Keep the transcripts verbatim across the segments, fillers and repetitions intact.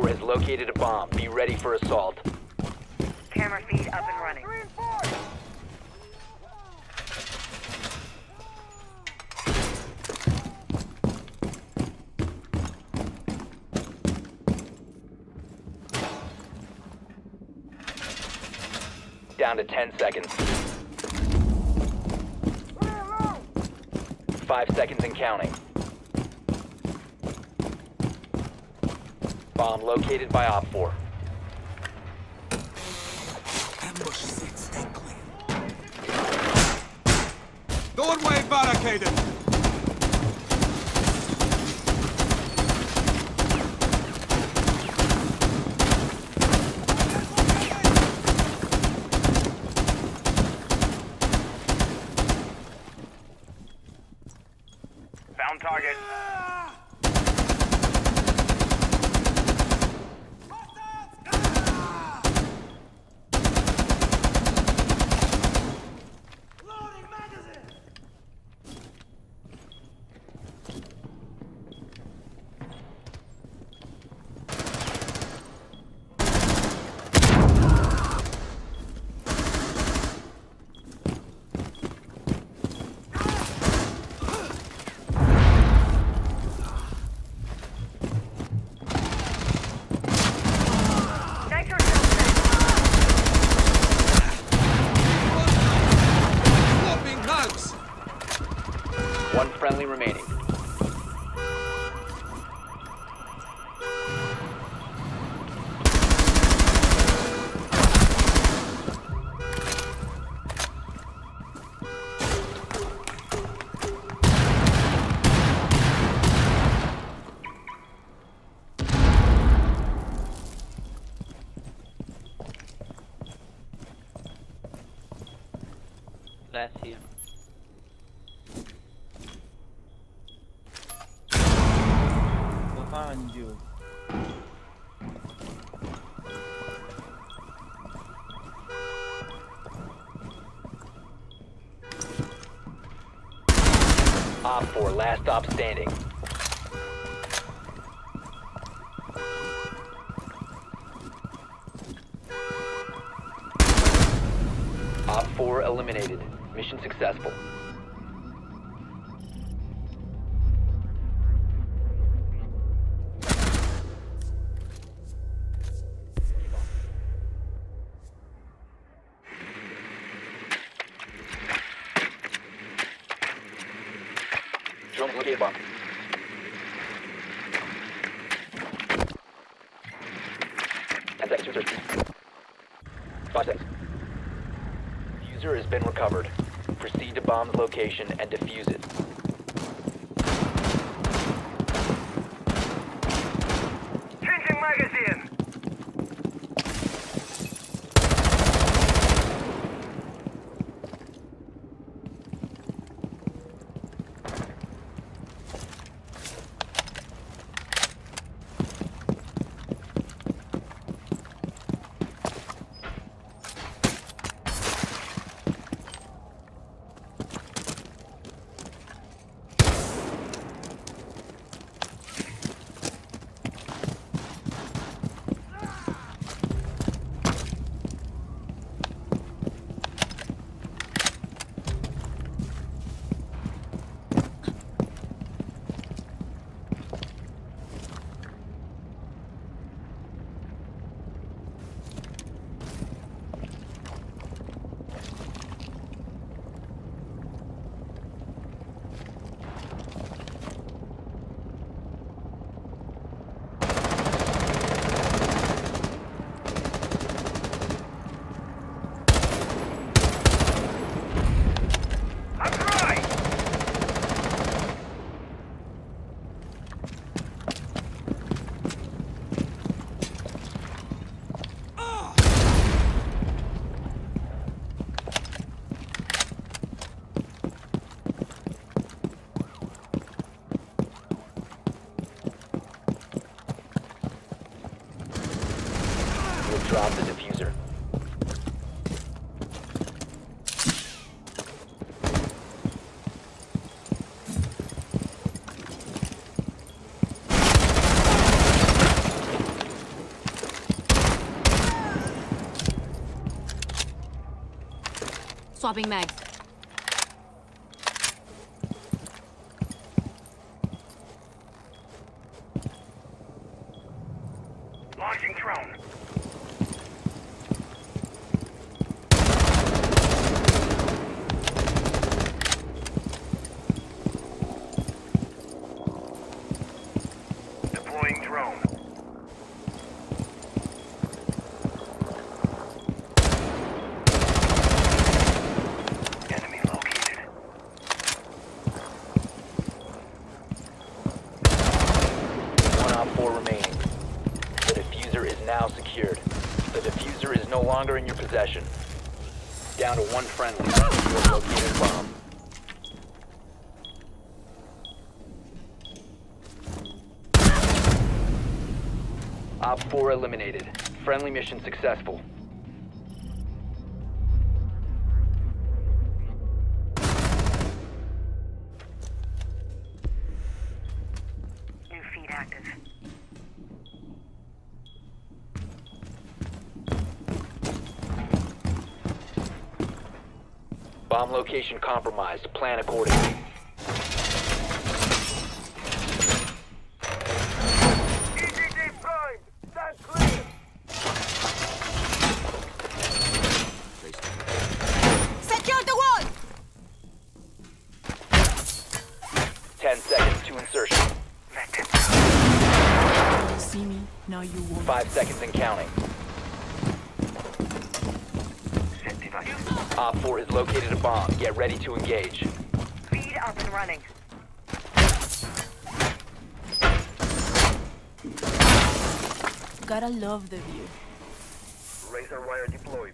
four has located a bomb. Be ready for assault. Camera feed up and running. Down to ten seconds. Five seconds and counting. Bomb located by Op four. Ambush set, stay clear. Doorway barricaded. Found target. One friendly remaining. Last here. Behind you. Op four, last stop standing. Op four eliminated. Mission successful. Drone located bomb. Ten seconds to search. Five seconds. Diffuser has been recovered. Proceed to bomb's location and defuse it. Changing magazine. Drop the diffuser. Swapping mags. Launching drone. Deploying drone. Enemy located. One op four remaining. The diffuser is now secured. The diffuser is no longer in your possession. Down to one friendly. You have located a bomb. Op four eliminated. Friendly mission successful. New feed active. Bomb location compromised. Plan accordingly. E G D prime. Stand clear. Secure the wall! Ten seconds to insertion. Let them go. You see me, now you won't. Five seconds and counting. Set device. Op four has located a bomb. Get ready to engage. Feed up and running. Gotta love the view. Razor wire deployed.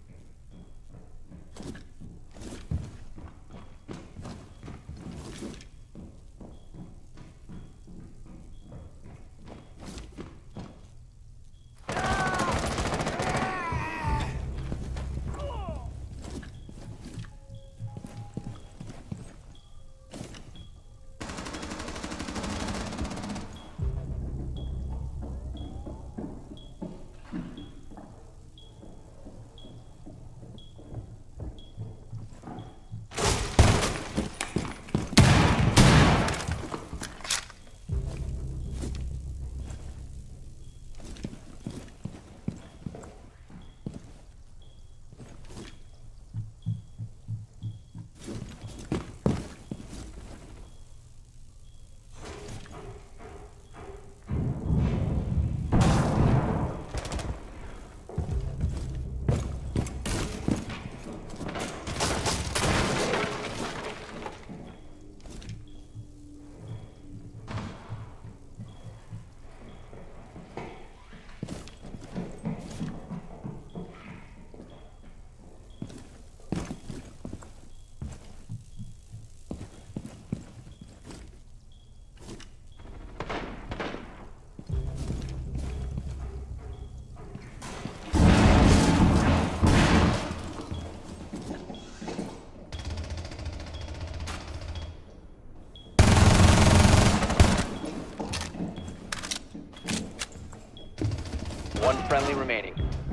One friendly remaining.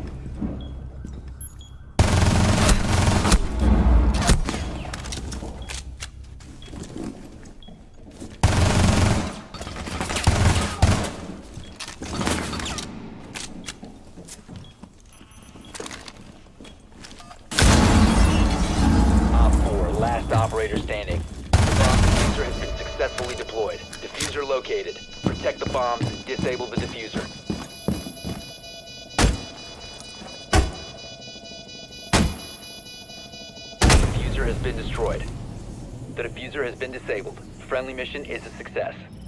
Op four, last operator standing. The bomb diffuser has been successfully deployed. Diffuser located. Protect the bombs, disable the diffuser. Diffuser has been destroyed. The diffuser has been disabled. Friendly mission is a success.